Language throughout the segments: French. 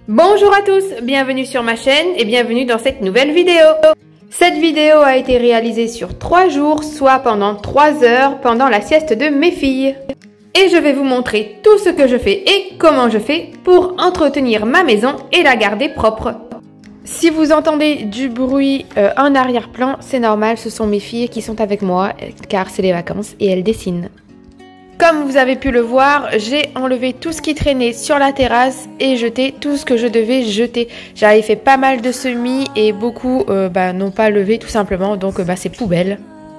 Bonjour à tous, bienvenue sur ma chaîne et bienvenue dans cette nouvelle vidéo. Cette vidéo a été réalisée sur 3 jours, soit pendant 3 heures pendant la sieste de mes filles. Et je vais vous montrer tout ce que je fais et comment je fais pour entretenir ma maison et la garder propre. Si vous entendez du bruit en arrière-plan, c'est normal, ce sont mes filles qui sont avec moi car c'est les vacances et elles dessinent. Comme vous avez pu le voir, j'ai enlevé tout ce qui traînait sur la terrasse et jeté tout ce que je devais jeter. J'avais fait pas mal de semis et beaucoup n'ont pas levé tout simplement, donc c'est poubelle.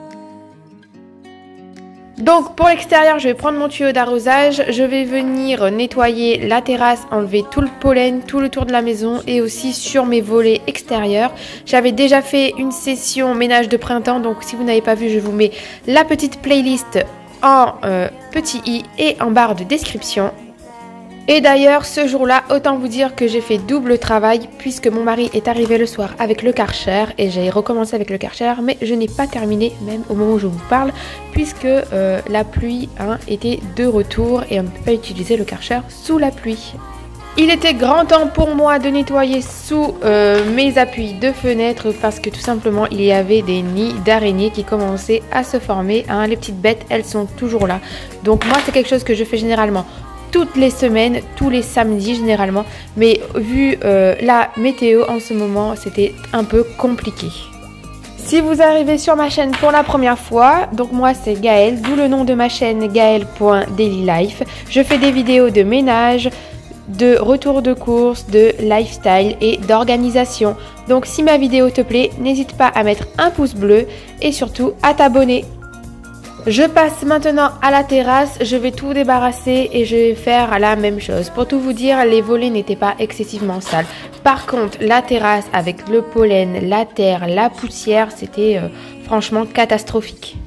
Donc pour l'extérieur, je vais prendre mon tuyau d'arrosage, je vais venir nettoyer la terrasse, enlever tout le pollen, tout le tour de la maison et aussi sur mes volets extérieurs. J'avais déjà fait une session ménage de printemps, donc si vous n'avez pas vu, je vous mets la petite playlist en petit i et en barre de description. Et d'ailleurs ce jour-là, autant vous dire que j'ai fait double travail puisque mon mari est arrivé le soir avec le Karcher et j'ai recommencé avec le Karcher, mais je n'ai pas terminé même au moment où je vous parle puisque la pluie était de retour et on ne peut pas utiliser le Karcher sous la pluie. Il était grand temps pour moi de nettoyer sous mes appuis de fenêtre parce que tout simplement il y avait des nids d'araignées qui commençaient à se former. Les petites bêtes, elles sont toujours là. Donc moi c'est quelque chose que je fais généralement toutes les semaines, tous les samedis généralement. Mais vu la météo en ce moment, c'était un peu compliqué. Si vous arrivez sur ma chaîne pour la première fois, donc moi c'est Gaëlle, d'où le nom de ma chaîne gaelle.dailylife. Je fais des vidéos de ménage, de retour de course, de lifestyle et d'organisation. Donc si ma vidéo te plaît, n'hésite pas à mettre un pouce bleu et surtout à t'abonner. Je passe maintenant à la terrasse, je vais tout débarrasser et je vais faire la même chose. Pour tout vous dire, les volets n'étaient pas excessivement sales. Par contre, la terrasse avec le pollen, la terre, la poussière, c'était franchement catastrophique.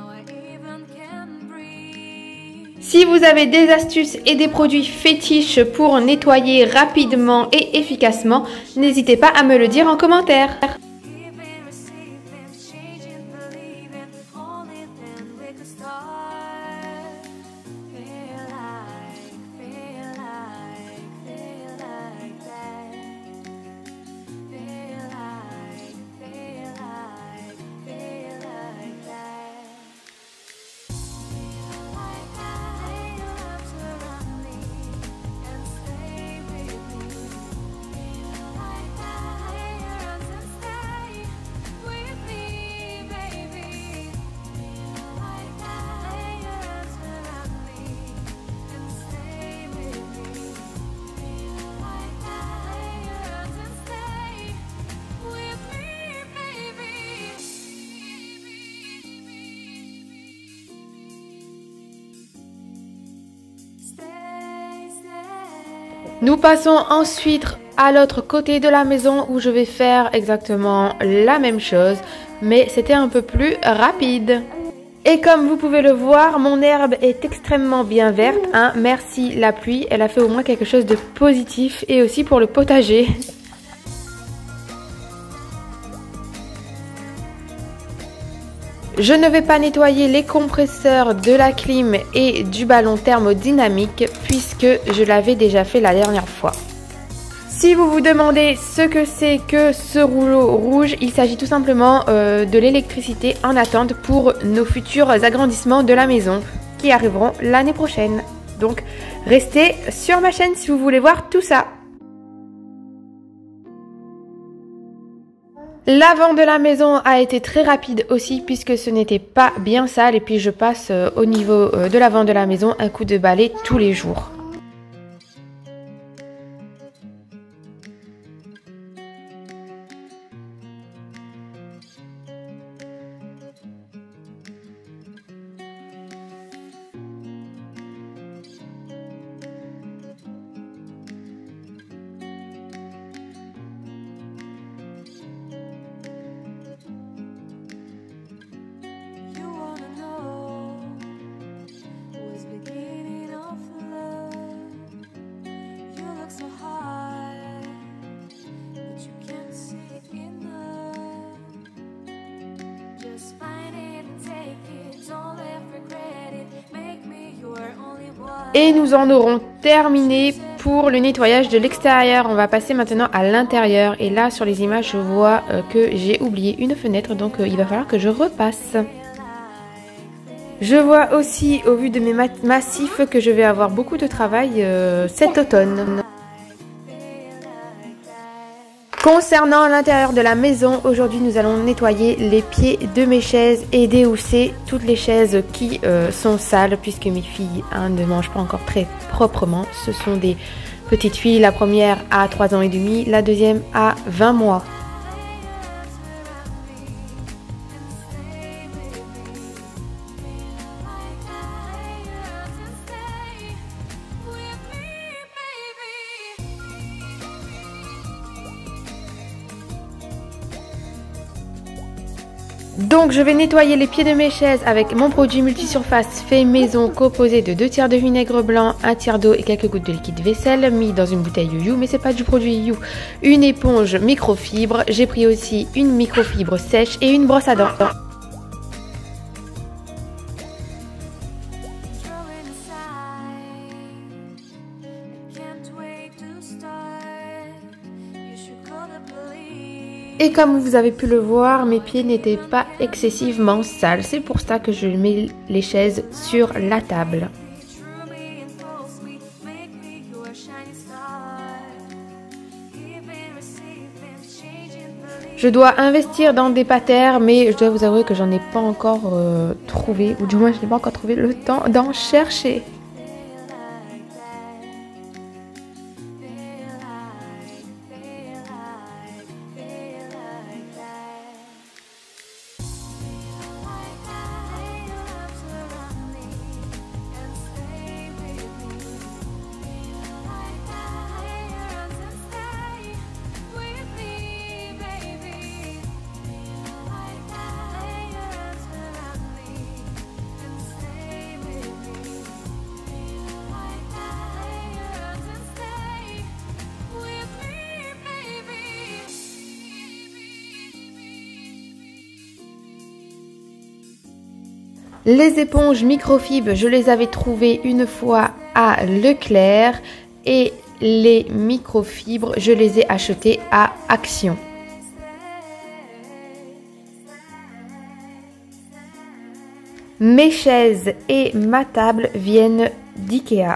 Si vous avez des astuces et des produits fétiches pour nettoyer rapidement et efficacement, n'hésitez pas à me le dire en commentaire. Nous passons ensuite à l'autre côté de la maison où je vais faire exactement la même chose, mais c'était un peu plus rapide. Et comme vous pouvez le voir, mon herbe est extrêmement bien verte. Merci la pluie, elle a fait au moins quelque chose de positif et aussi pour le potager. Je ne vais pas nettoyer les compresseurs de la clim et du ballon thermodynamique puisque je l'avais déjà fait la dernière fois. Si vous vous demandez ce que c'est que ce rouleau rouge, il s'agit tout simplement de l'électricité en attente pour nos futurs agrandissements de la maison qui arriveront l'année prochaine. Donc restez sur ma chaîne si vous voulez voir tout ça. L'avant de la maison a été très rapide aussi puisque ce n'était pas bien sale et puis je passe au niveau de l'avant de la maison un coup de balai tous les jours. Et nous en aurons terminé pour le nettoyage de l'extérieur. On va passer maintenant à l'intérieur. Et là, sur les images, je vois que j'ai oublié une fenêtre. Donc, il va falloir que je repasse. Je vois aussi, au vu de mes massifs, que je vais avoir beaucoup de travail cet automne. Concernant l'intérieur de la maison, aujourd'hui nous allons nettoyer les pieds de mes chaises et déhousser toutes les chaises qui sont sales puisque mes filles ne mangent pas encore très proprement. Ce sont des petites filles, la première a 3 ans et demi, la deuxième a 20 mois. Donc je vais nettoyer les pieds de mes chaises avec mon produit multisurface fait maison composé de 2 tiers de vinaigre blanc, 1 tiers d'eau et quelques gouttes de liquide vaisselle mis dans une bouteille You, mais c'est pas du produit You. Une éponge microfibre, j'ai pris aussi une microfibre sèche et une brosse à dents. Et comme vous avez pu le voir, mes pieds n'étaient pas excessivement sales. C'est pour ça que je mets les chaises sur la table. Je dois investir dans des patères, mais je dois vous avouer que j'en ai pas encore trouvé. Ou du moins, je n'ai pas encore trouvé le temps d'en chercher. Les éponges microfibres, je les avais trouvées une fois à Leclerc et les microfibres, je les ai achetées à Action. Mes chaises et ma table viennent d'Ikea.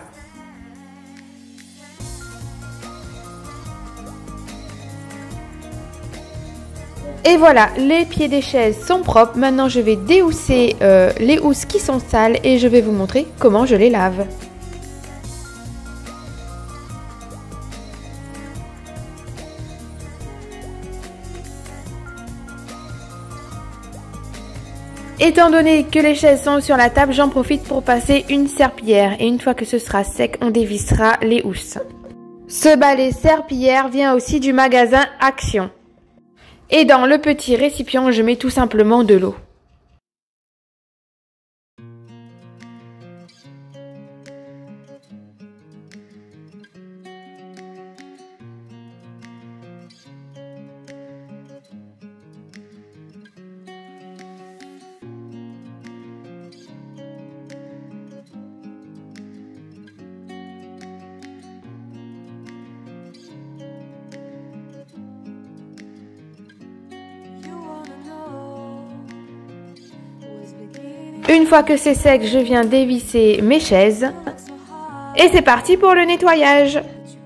Et voilà, les pieds des chaises sont propres. Maintenant, je vais déhousser les housses qui sont sales et je vais vous montrer comment je les lave. Étant donné que les chaises sont sur la table, j'en profite pour passer une serpillière. Et une fois que ce sera sec, on dévissera les housses. Ce balai serpillière vient aussi du magasin Action. Et dans le petit récipient, je mets tout simplement de l'eau. Une fois que c'est sec, je viens dévisser mes chaises. Et c'est parti pour le nettoyage.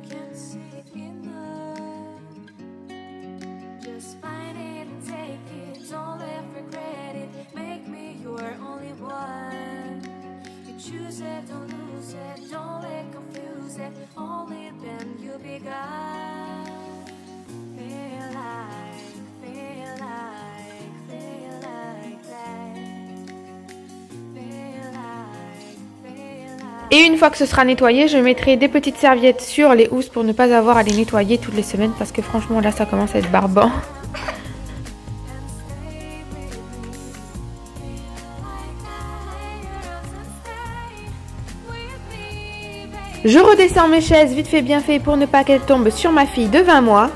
Et une fois que ce sera nettoyé, je mettrai des petites serviettes sur les housses pour ne pas avoir à les nettoyer toutes les semaines parce que franchement là ça commence à être barbant. Je redescends mes chaises vite fait bien fait pour ne pas qu'elles tombent sur ma fille de 20 mois.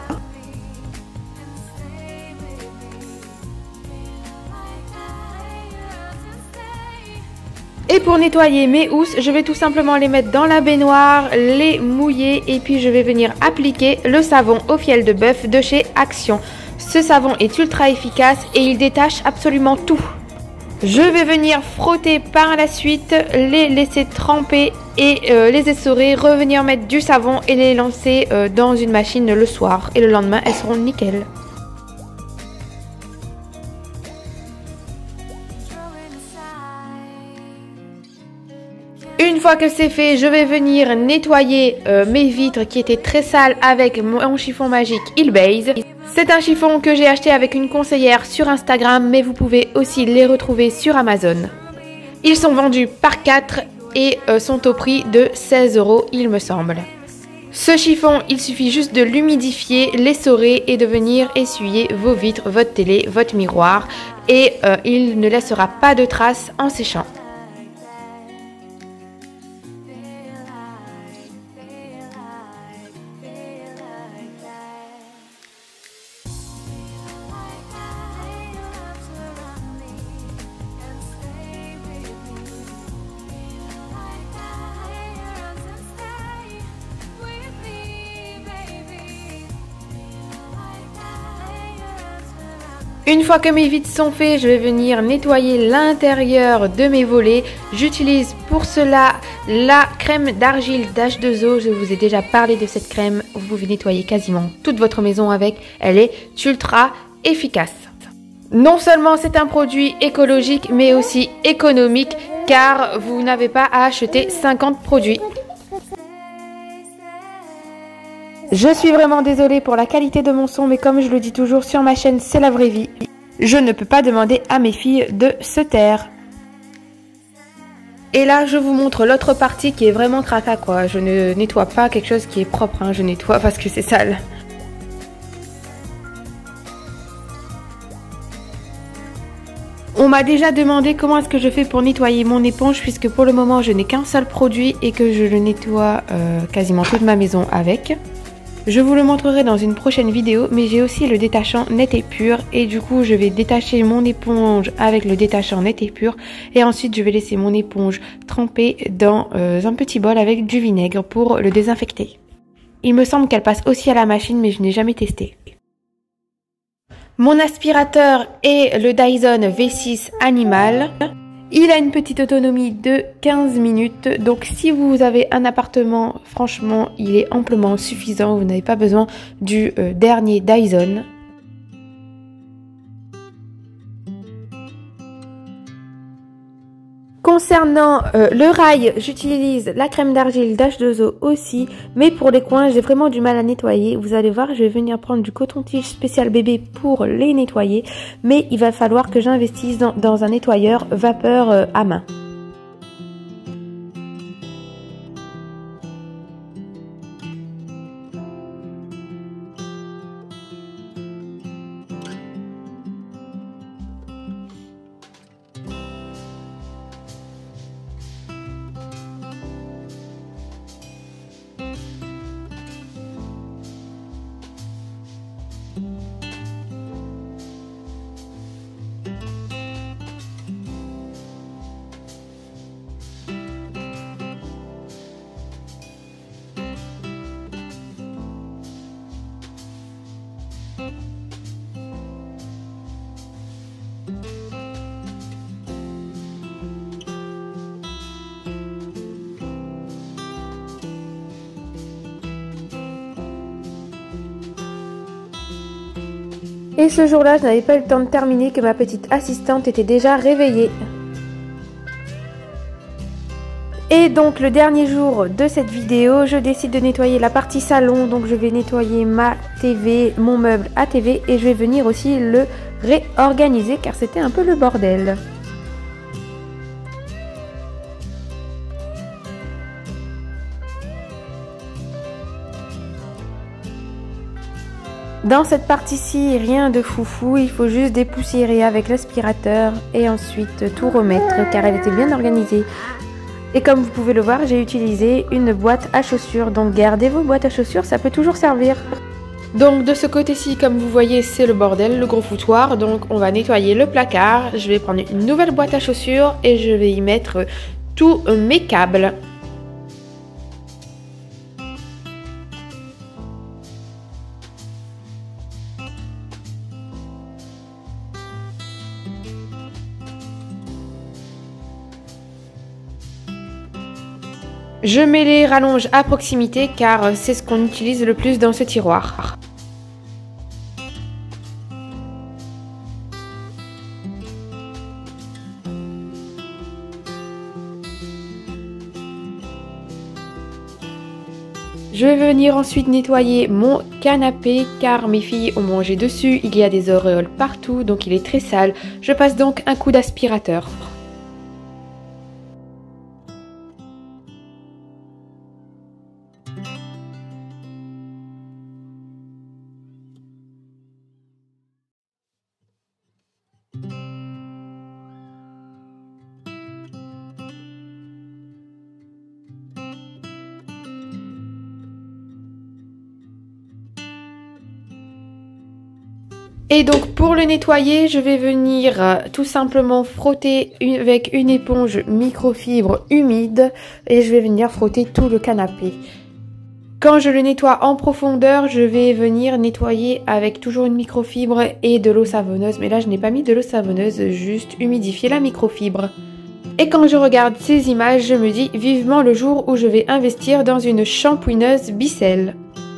Et pour nettoyer mes housses, je vais tout simplement les mettre dans la baignoire, les mouiller et puis je vais venir appliquer le savon au fiel de bœuf de chez Action. Ce savon est ultra efficace et il détache absolument tout. Je vais venir frotter par la suite, les laisser tremper et les essorer, revenir mettre du savon et les lancer dans une machine le soir. Et le lendemain, elles seront nickel. Une fois que c'est fait, je vais venir nettoyer mes vitres qui étaient très sales avec mon chiffon magique Healbase. C'est un chiffon que j'ai acheté avec une conseillère sur Instagram, mais vous pouvez aussi les retrouver sur Amazon. Ils sont vendus par 4 et sont au prix de 16 € il me semble. Ce chiffon, il suffit juste de l'humidifier, l'essorer et de venir essuyer vos vitres, votre télé, votre miroir et il ne laissera pas de traces en séchant. Une fois que mes vitres sont faites, je vais venir nettoyer l'intérieur de mes volets. J'utilise pour cela la crème d'argile d'H2O. Je vous ai déjà parlé de cette crème. Vous pouvez nettoyer quasiment toute votre maison avec. Elle est ultra efficace. Non seulement c'est un produit écologique, mais aussi économique, car vous n'avez pas à acheter 50 produits. Je suis vraiment désolée pour la qualité de mon son, mais comme je le dis toujours sur ma chaîne, c'est la vraie vie. Je ne peux pas demander à mes filles de se taire. Et là, je vous montre l'autre partie qui est vraiment cracra, quoi. Je ne nettoie pas quelque chose qui est propre, hein. Je nettoie parce que c'est sale. On m'a déjà demandé comment est-ce que je fais pour nettoyer mon éponge, puisque pour le moment, je n'ai qu'un seul produit et que je le nettoie quasiment toute ma maison avec. Je vous le montrerai dans une prochaine vidéo, mais j'ai aussi le détachant net et pur et du coup je vais détacher mon éponge avec le détachant net et pur et ensuite je vais laisser mon éponge tremper dans un petit bol avec du vinaigre pour le désinfecter. Il me semble qu'elle passe aussi à la machine, mais je n'ai jamais testé. Mon aspirateur est le Dyson V6 Animal. Il a une petite autonomie de 15 minutes, donc si vous avez un appartement, franchement, il est amplement suffisant, vous n'avez pas besoin du dernier Dyson. Concernant le rail, j'utilise la crème d'argile d'H2O aussi, mais pour les coins, j'ai vraiment du mal à nettoyer. Vous allez voir, je vais venir prendre du coton-tige spécial bébé pour les nettoyer, mais il va falloir que j'investisse dans un nettoyeur vapeur à main. Et ce jour-là, je n'avais pas eu le temps de terminer que ma petite assistante était déjà réveillée. Et donc le dernier jour de cette vidéo, je décide de nettoyer la partie salon. Donc je vais nettoyer ma TV, mon meuble à TV et je vais venir aussi le réorganiser car c'était un peu le bordel. Dans cette partie-ci, rien de foufou, il faut juste dépoussiérer avec l'aspirateur et ensuite tout remettre car elle était bien organisée. Et comme vous pouvez le voir, j'ai utilisé une boîte à chaussures, donc gardez vos boîtes à chaussures, ça peut toujours servir. Donc de ce côté-ci, comme vous voyez, c'est le bordel, le gros foutoir, donc on va nettoyer le placard. Je vais prendre une nouvelle boîte à chaussures et je vais y mettre tous mes câbles. Je mets les rallonges à proximité car c'est ce qu'on utilise le plus dans ce tiroir. Je vais venir ensuite nettoyer mon canapé car mes filles ont mangé dessus, il y a des auréoles partout donc il est très sale. Je passe donc un coup d'aspirateur. Et donc pour le nettoyer, je vais venir tout simplement frotter avec une éponge microfibre humide et je vais venir frotter tout le canapé. Quand je le nettoie en profondeur, je vais venir nettoyer avec toujours une microfibre et de l'eau savonneuse. Mais là, je n'ai pas mis de l'eau savonneuse, juste humidifier la microfibre. Et quand je regarde ces images, je me dis vivement le jour où je vais investir dans une shampooineuse Bicel.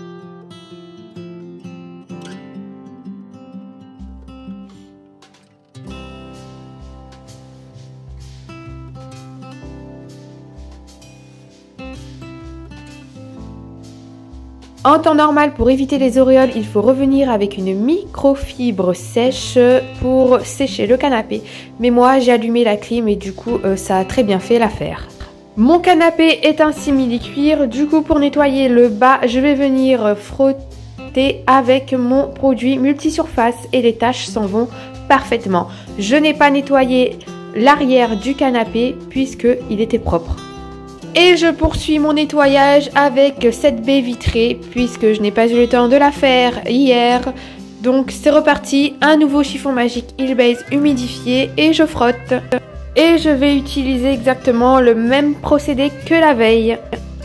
En temps normal, pour éviter les auréoles, il faut revenir avec une microfibre sèche pour sécher le canapé. Mais moi, j'ai allumé la clim et du coup, ça a très bien fait l'affaire. Mon canapé est un simili-cuir. Du coup, pour nettoyer le bas, je vais venir frotter avec mon produit multisurface et les taches s'en vont parfaitement. Je n'ai pas nettoyé l'arrière du canapé puisqu'il était propre. Et je poursuis mon nettoyage avec cette baie vitrée puisque je n'ai pas eu le temps de la faire hier. Donc c'est reparti, un nouveau chiffon magique Healbase humidifié et je frotte. Et je vais utiliser exactement le même procédé que la veille.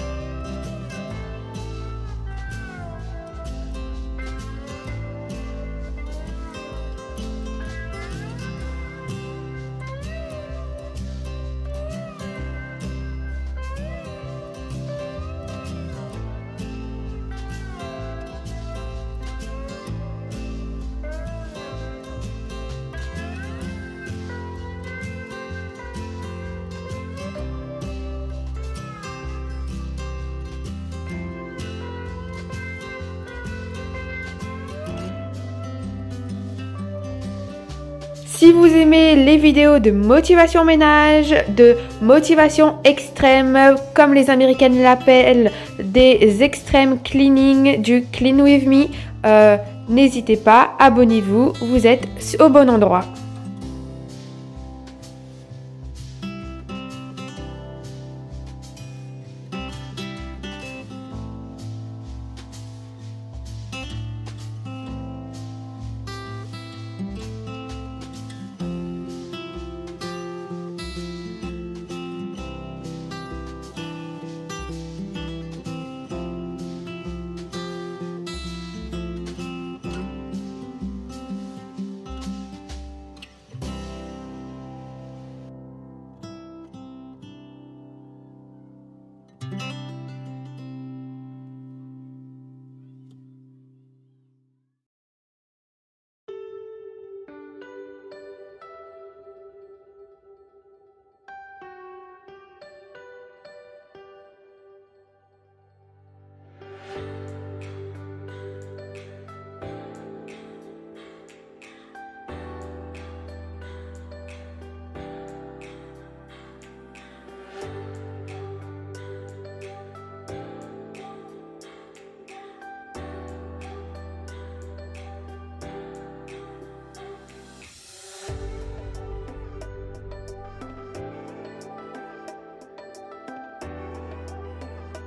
Si vous aimez les vidéos de motivation ménage, de motivation extrême, comme les Américaines l'appellent, des extreme cleaning, du Clean With Me, n'hésitez pas, abonnez-vous, vous êtes au bon endroit.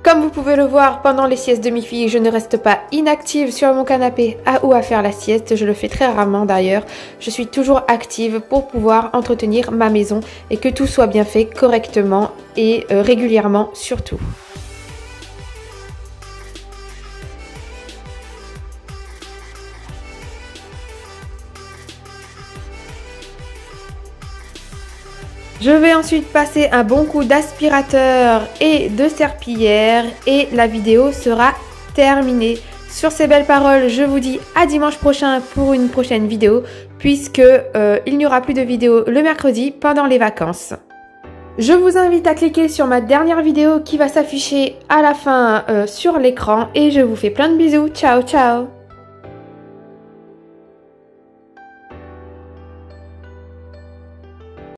Comme vous pouvez le voir, pendant les siestes de mi-fille, je ne reste pas inactive sur mon canapé ou à faire la sieste. Je le fais très rarement d'ailleurs. Je suis toujours active pour pouvoir entretenir ma maison et que tout soit bien fait correctement et régulièrement surtout. Je vais ensuite passer un bon coup d'aspirateur et de serpillière et la vidéo sera terminée. Sur ces belles paroles, je vous dis à dimanche prochain pour une prochaine vidéo puisque il n'y aura plus de vidéo le mercredi pendant les vacances. Je vous invite à cliquer sur ma dernière vidéo qui va s'afficher à la fin sur l'écran et je vous fais plein de bisous. Ciao ciao!